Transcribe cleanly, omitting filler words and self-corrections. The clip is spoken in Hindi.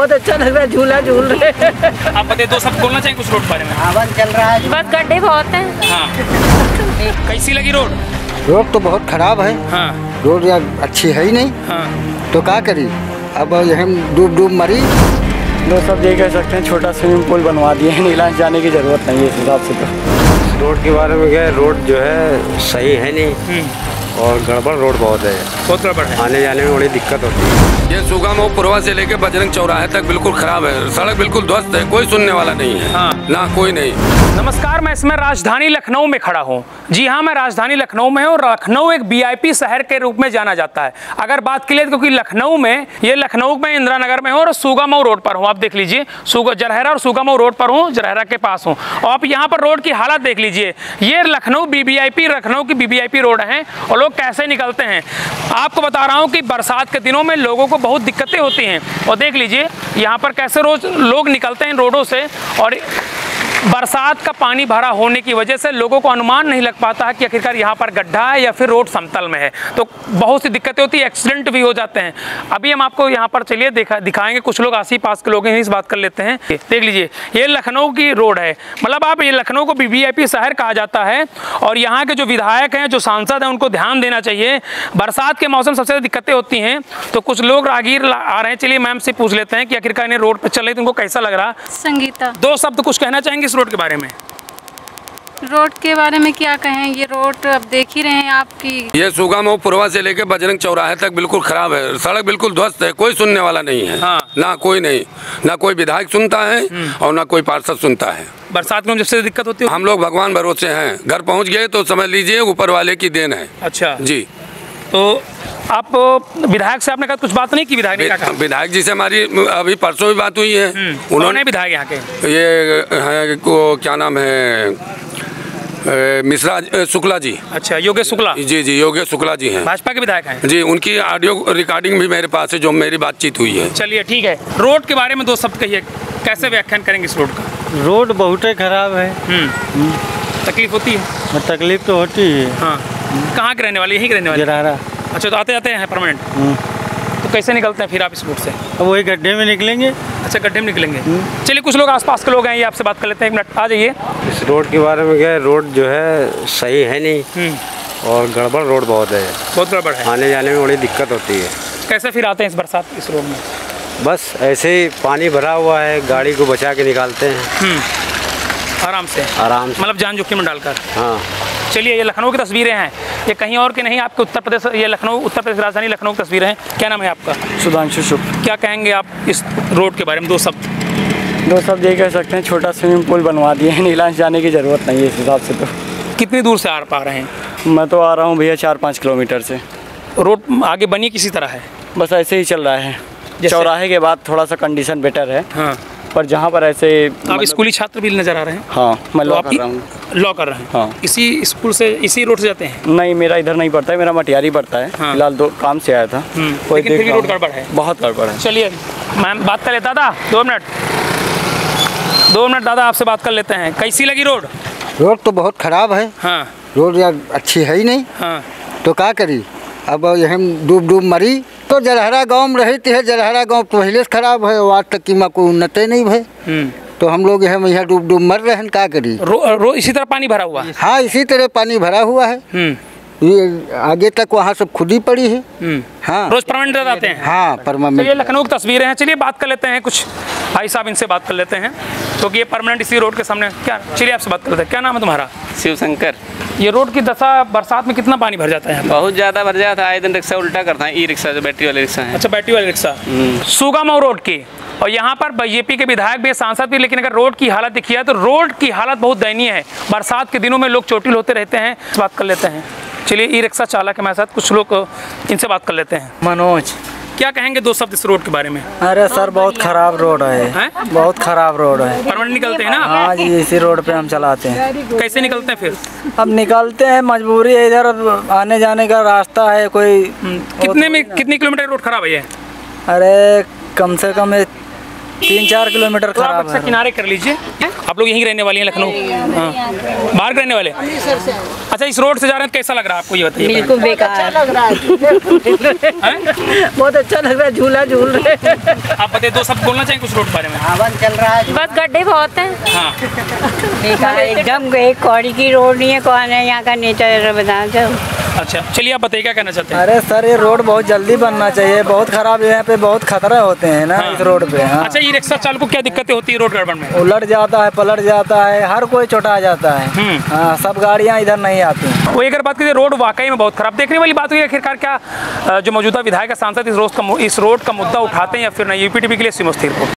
बहुत अच्छा लग रहा है, झूला झूल रहे। आप बताइए, दो सब बोलना चाहिए कुछ रोड के बारे में। हवन चल रहा है, बस गड्ढे बहुत हैं। हाँ। कैसी लगी रोड? रोड तो बहुत खराब है। हाँ। रोड यार अच्छी है ही नहीं। हाँ। तो क्या करी, अब हम डूब मरी। तो सब ये कह सकते हैं, छोटा स्विमिंग पूल बनवा दिए हैं, नीलांश जाने की जरूरत नहीं है इस हिसाब से। तो रोड के बारे में क्या है, रोड जो है सही है नहीं और गड़बड़ रोड बहुत है, बहुत गड़बड़ है, आने जाने में बड़ी दिक्कत होती है। ये सुगामऊ पुरवा से लेकर बजरंग चौराहे तक बिल्कुल खराब है, सड़क बिल्कुल ध्वस्त है, कोई सुनने वाला नहीं है। हाँ। ना कोई नहीं। नमस्कार, मैं इसमें राजधानी लखनऊ में खड़ा हूँ। जी हाँ, मैं राजधानी लखनऊ में हूँ। लखनऊ एक वीआईपी शहर के रूप में जाना जाता है। अगर बात की ले, क्योंकि लखनऊ में इंदिरा नगर में हूँ और सुगामऊ रोड पर हूँ। आप देख लीजिए, जरहरा और सुगामऊ रोड पर हूँ, जरहरा के पास हूँ। और आप यहाँ पर रोड की हालत देख लीजिए। ये लखनऊ की वीवीआईपी रोड है और लोग कैसे निकलते हैं। आपको बता रहा हूँ कि बरसात के दिनों में लोगों को बहुत दिक्कतें होती हैं। और देख लीजिए यहाँ पर कैसे रोज लोग निकलते हैं रोडों से, और बरसात का पानी भरा होने की वजह से लोगों को अनुमान नहीं लग पाता है कि आखिरकार यहाँ पर गड्ढा है या फिर रोड समतल में है। तो बहुत सी दिक्कतें होती है, एक्सीडेंट भी हो जाते हैं। अभी हम आपको यहाँ पर चलिए दिखाएंगे, कुछ लोग आस ही पास के लोग हैं, इस बात कर लेते हैं। देख लीजिए, ये लखनऊ की रोड है। मतलब आप ये लखनऊ को वीवीआईपी शहर कहा जाता है और यहाँ के जो विधायक हैं, जो सांसद हैं, उनको ध्यान देना चाहिए। बरसात के मौसम सबसे ज़्यादा दिक्कतें होती हैं। तो कुछ लोग राहगीर आ रहे हैं, चलिए मैम से पूछ लेते हैं कि आखिरकार इन्हें रोड पर चल रही, तो उनको कैसा लग रहा। संगीता, दो शब्द कुछ कहना चाहेंगे रोड के बारे में? रोड के बारे में क्या कहें, ये रोड अब देख ही रहे हैं आपकी। ये सुगामऊ पुरवा से लेकर बजरंग चौराहे तक बिल्कुल खराब है, सड़क बिल्कुल ध्वस्त है, कोई सुनने वाला नहीं है। हाँ। ना कोई विधायक सुनता है और ना कोई पार्षद सुनता है। बरसात में सबसे दिक्कत होती है। हम लोग भगवान भरोसे हैं, घर पहुँच गए तो समझ लीजिए ऊपर वाले की देन है। अच्छा जी। तो आप विधायक से आपने कहा कुछ बात नहीं की? विधायक जी से हमारी अभी परसों भी बात हुई है। उन्होंने विधायक यहाँ के ये है को क्या नाम है, मिश्रा शुक्ला जी। अच्छा, योगेश शुक्ला जी। जी, योगेश शुक्ला जी हैं, भाजपा के विधायक हैं जी। उनकी ऑडियो रिकॉर्डिंग भी मेरे पास है, जो मेरी बातचीत हुई है। चलिए ठीक है, रोड के बारे में दो शब्द कहिए, कैसे व्याख्यान करेंगे इस रोड का? रोड बहुत ही खराब है। तकलीफ होती है? तकलीफ तो होती है। हाँ। कहाँ के रहने वाले? यहीं के रहने वाले? जरहरा। अच्छा, तो आते जाते हैं परमानेंट? तो कैसे निकलते हैं फिर आप इस रूट से? अब वही गड्ढे में निकलेंगे। अच्छा, गड्ढे में निकलेंगे। चलिए, कुछ लोग आसपास के लोग हैं, ये आपसे बात कर लेते हैं। एक मिनट, आ जाइए। इस रोड के बारे में क्या है, रोड जो है सही है नहीं और गड़बड़ रोड बहुत है, बहुत गड़बड़ है, आने जाने में बड़ी दिक्कत होती है। कैसे फिर आते हैं इस बरसात इस रोड में? बस ऐसे ही पानी भरा हुआ है, गाड़ी को बचा के निकालते हैं आराम से। मतलब जान जोखिम में डालकर। हाँ। चलिए, ये लखनऊ की तस्वीरें हैं, ये कहीं और की नहीं, आपके उत्तर प्रदेश, ये लखनऊ, उत्तर प्रदेश राजधानी लखनऊ की तस्वीरें हैं। क्या नाम है आपका? सुधांशु शुक्ल। क्या कहेंगे आप इस रोड के बारे में? दो शब्द ये कह सकते हैं, छोटा स्विमिंग पूल बनवा दिए हैं, नीलांश जाने की जरूरत नहीं है इस हिसाब से। तो कितनी दूर से आ पा रहे हैं? मैं तो आ रहा हूँ भैया 4-5 किलोमीटर से। रोड आगे बनी किसी तरह है? बस ऐसे ही चल रहा है। चौराहे के बाद थोड़ा सा कंडीशन बेटर है। हाँ। पर जहाँ पर ऐसे आप स्कूली छात्र भी नजर आ रहे हैं? हाँ, मैं लॉ कर रहा हूँ। लॉ कर रहे हैं? हाँ। इसी स्कूल से, इसी रोड से जाते हैं? नहीं, मेरा इधर नहीं पड़ता है, मेरा मटियारी पड़ता है। हाँ। फिलहाल दो काम से आया था। लेकिन फिर भी रोड गड़बड़ है, बहुत गड़बड़ है। चलिए मैम बात कर लेते हैं। दादा 2 मिनट दादा, आपसे बात कर लेते हैं। कैसी लगी रोड? रोड तो बहुत खराब है। हाँ। रोड यार अच्छी है ही नहीं। हाँ। तो क्या करी, अब हम डूब मरी। तो जरहरा गांव में रहती है, जरहरा गांव पहले से खराब है, आज तक की कोई उन्नति नहीं भई। तो हम लोग यहाँ डूब मर रहे हैं, क्या करी। इसी तरह पानी भरा हुआ है? हाँ, इसी तरह पानी भरा हुआ है। ये आगे तक वहाँ सब खुद ही पड़ी है। हाँ, रोज परमानेंट आते हैं? हाँ, परमानेंट। ये लखनऊ की तस्वीरें हैं। चलिए बात कर लेते हैं, कुछ भाई साहब, इनसे बात कर लेते हैं, क्योंकि ये परमानेंट इसी रोड के सामने। क्या, चलिए आपसे बात कर लेते हैं। क्या नाम है तुम्हारा? शिवशंकर। ये रोड की दशा बरसात में कितना पानी भर जाता है? बहुत ज़्यादा भर जाता है, आए दिन रिक्शा उल्टा करता है, ई रिक्शा जो बैटरी वाले रिक्शा है। अच्छा, बैटरी वाले रिक्शा। सुगामऊ रोड की, और यहाँ पर बीजेपी के विधायक भी, सांसद भी, लेकिन अगर रोड की हालत देखी है तो रोड की हालत बहुत दयनीय है। बरसात के दिनों में लोग चोटिल होते रहते हैं। बात कर लेते हैं, चलिए ई रिक्शा चालक है मेरे साथ, कुछ लोग, इनसे बात कर लेते हैं। मनोज, क्या कहेंगे दो शब्द इस रोड के बारे में? अरे सर, बहुत खराब रोड है, बहुत खराब रोड है। परमानेंट निकलते हैं ना? हाँ जी, इसी रोड पे हम चलाते हैं। कैसे निकलते हैं फिर? अब निकलते हैं, मजबूरी है, इधर आने जाने का रास्ता है कोई। कितने किलोमीटर रोड खराब है ये? अरे कम से कम 3-4 किलोमीटर खराब है। किनारे कर लीजिए। आप लोग यहीं रहने वाले हैं, लखनऊ? हाँ। बाहर रहने वाले? अच्छा, इस रोड से जा रहे हैं, कैसा लग रहा है आपको, ये बताइए। बिल्कुल बेकार लग रहा है। बहुत अच्छा लग रहा है, झूला झूल रहे हैं। आप बताइए, दो सब बोलना चाहिए कुछ रोड के बारे में। हवन चल रहा है। बस गड्ढे बहुत हैं। हाँ, बेकार एकदम, एक कौड़ी की रोड नहीं है, कौन है यहाँ का नेचर बता दो। अच्छा चलिए, आप बताइए क्या कहना चाहते हैं। अरे सर, ये रोड बहुत जल्दी बनना चाहिए, बहुत खराब है, यहाँ पे बहुत खतरा होते हैं ना इस रोड पे। हाँ। अच्छा, ई रिक्शा चालक को क्या दिक्कतें होती है रोड गड़बड़ में? उलट जाता है, पलट जाता है, हर कोई चोटा जाता है। हाँ, सब गाड़ियाँ इधर नहीं आती। वो अगर बात करें, रोड वाकई में बहुत खराब। देखने वाली बात हुई आखिरकार क्या जो मौजूदा विधायक सांसद इस रोड का मुद्दा उठाते हैं या फिर नहीं। यूपीटीवी के लिए सिमोस्थिर को।